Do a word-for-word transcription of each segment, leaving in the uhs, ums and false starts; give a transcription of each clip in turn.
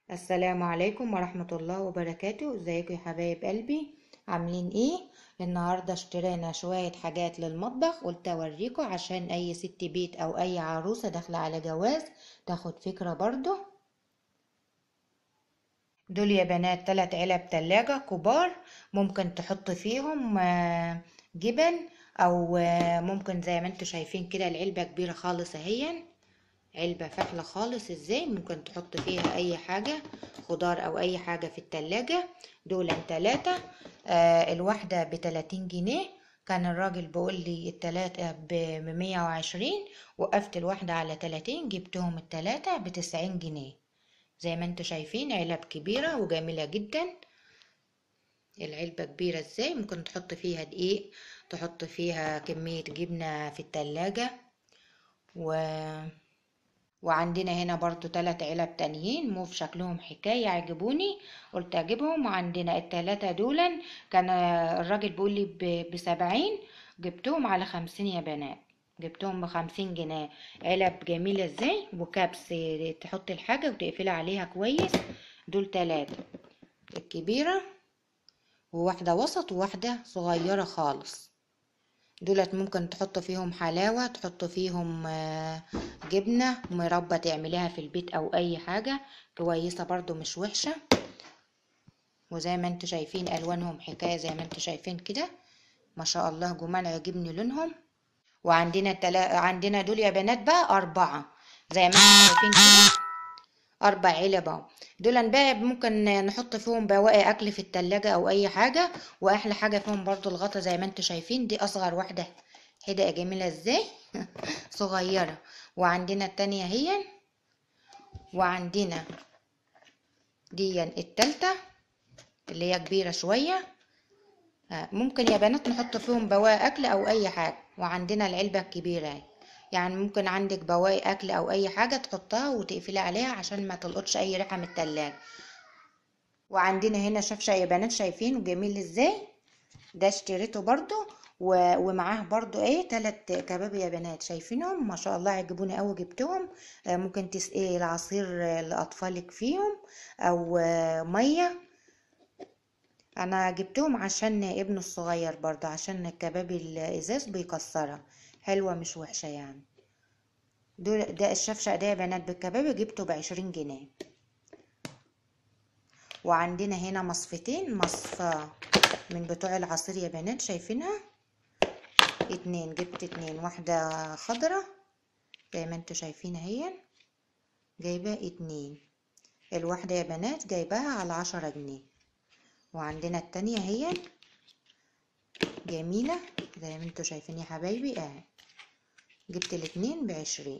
السلام عليكم ورحمة الله وبركاته. ازيكم يا حبايب قلبي؟ عاملين ايه؟ النهاردة اشترينا شوية حاجات للمطبخ، قلت اوريكم عشان اي ست بيت او اي عروسة داخلة على جواز تاخد فكرة برضو. دول يا بنات تلات علب تلاجة كبار، ممكن تحط فيهم آه، جبن او آه، ممكن زي ما انتوا شايفين كده العلبة كبيرة خالص اهي، علبة فاحلة خالص ازاي، ممكن تحط فيها اي حاجة خضار او اي حاجة في التلاجة. دول تلاتة، آه الواحدة بتلاتين جنيه. كان الراجل بيقول لي التلاتة بمية وعشرين، وقفت الواحدة على تلاتين، جبتهم التلاتة بتسعين جنيه. زي ما انتوا شايفين علب كبيرة وجميلة جدا. العلبة كبيرة ازاي، ممكن تحط فيها دقيق، تحط فيها كمية جبنة في التلاجة. و وعندنا هنا برضو تلات علب تانيين موف شكلهم حكاية عجبوني، قلت اجيبهم. وعندنا التلاتة دولا كان الراجل بيقول لي بسبعين، جبتهم على خمسين يا بنات، جبتهم بخمسين جنيه. علب جميلة ازاي، وكبس تحط الحاجة وتقفلها عليها كويس. دول تلاتة، الكبيرة وواحدة وسط وواحدة صغيرة خالص. دولت ممكن تحط فيهم حلاوة، تحط فيهم آه، جبنة مربى تعمليها في البيت او اي حاجة كويسة برضو مش وحشة. وزي ما انتوا شايفين الوانهم حكاية، زي ما انتوا شايفين كده ما شاء الله جمال، عجبني لونهم. وعندنا تلا... عندنا دول يا بنات بقى اربعة، زي ما انتوا شايفين كده اربع علب اهو. دول بقى ممكن نحط فيهم بواقي اكل في التلاجة او اي حاجة. واحلى حاجة فيهم برضو الغطا، زي ما انتوا شايفين دي اصغر واحدة، حدقة جميلة ازاي صغيرة. وعندنا التانية هي، وعندنا دي التالتة اللي هي كبيرة شوية. آه، ممكن يا بنات نحط فيهم بواقي اكل او اي حاجة. وعندنا العلبة الكبيرة اهي، يعني ممكن عندك بواقي اكل او اي حاجة تحطها وتقفلي عليها عشان ما تلقطش اي ريحة من التلاجة. وعندنا هنا شفشة يا بنات، شايفين جميل ازاي، ده اشتريته برضو. و... ومعاه برضو ايه تلات كباب يا بنات، شايفينهم ما شاء الله عجبوني قوي، جبتهم. آه، ممكن تسقي العصير آه، لاطفالك فيهم، او آه، ميه. انا جبتهم عشان ابنه الصغير برضو، عشان الكباب الازاز بيكسرها، حلوه مش وحشه يعني. دول ده الشفشق ده يا بنات بالكباب جبته بعشرين جنيه. وعندنا هنا مصفتين، مصفى من بتوع العصير يا بنات، شايفينها اتنين، جبت اتنين، واحدة خضرة زي ما انتوا شايفين اهي، جايبة اتنين. الواحدة يا بنات جايباها على عشرة جنيه. وعندنا التانية هي جميلة زي ما انتوا شايفين يا حبايبي اهي، جبت الاتنين بعشرين.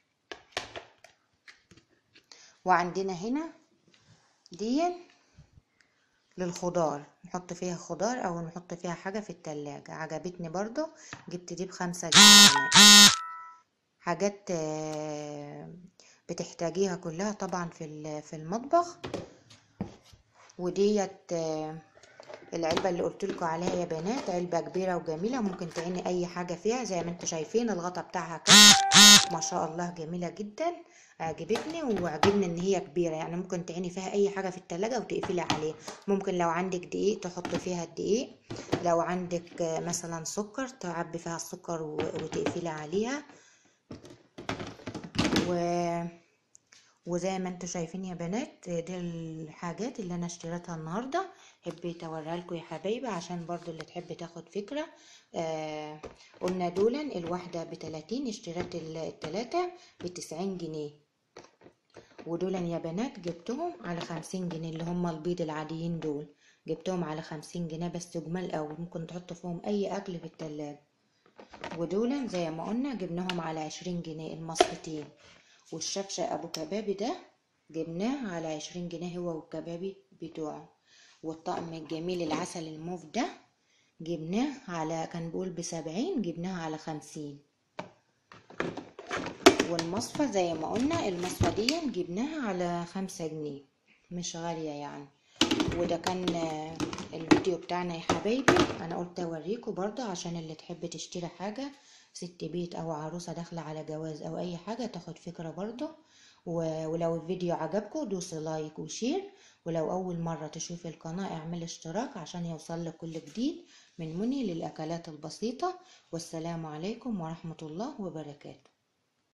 وعندنا هنا دي للخضار، نحط فيها خضار او نحط فيها حاجة في التلاجة، عجبتني برضو، جبت دي بخمسة جنيه. حاجات آه، بتحتاجيها كلها طبعا في في المطبخ. وديت آه، العلبة اللي قلتلكوا عليها يا بنات، علبة كبيرة وجميلة، ممكن تعيني اي حاجة فيها. زي ما انتوا شايفين الغطا بتاعها كده ما شاء الله جميلة جدا، عجبتني. وعجبني ان هي كبيرة، يعني ممكن تعيني فيها اي حاجة في التلاجة وتقفلي عليه. ممكن لو عندك دقيق تحط فيها الدقيق، لو عندك آه، مثلا سكر تعبي فيها السكر وتقفلي عليها. و وزي ما انتوا شايفين يا بنات دي الحاجات اللي انا اشتريتها النهارده، حبيت اوريها لكم يا حبايبي عشان برضو اللي تحب تاخد فكره. آه قلنا دولا الواحده بتلاتين، اشتريت التلاته بتسعين جنيه. ودولا يا بنات جبتهم على خمسين جنيه، اللي هم البيض العاديين دول جبتهم على خمسين جنيه بس، جمال قوي، ممكن تحطوا فيهم اي اكل في التلاجة. ودولا زي ما قلنا جبناهم على عشرين جنيه المصفتين. والشفشة ابو كبابي ده جبناه على عشرين جنيه هو والكبابي بتوعه. والطقم الجميل العسل الموف ده جبناه على، كان بيقول بسبعين، جبناه على خمسين. والمصفى زي ما قلنا المصفى دي جبناها على خمسة جنيه، مش غالية يعني. وده كان الفيديو بتاعنا يا حبايبي، انا قلت اوريكم برضه عشان اللي تحب تشتري حاجة ست بيت او عروسة داخلة على جواز او اي حاجة تاخد فكرة برضه. ولو الفيديو عجبكم دوسي لايك وشير، ولو أول مرة تشوفي القناة اعملي اشتراك عشان يوصلك كل جديد من مني للأكلات البسيطة. والسلام عليكم ورحمة الله وبركاته.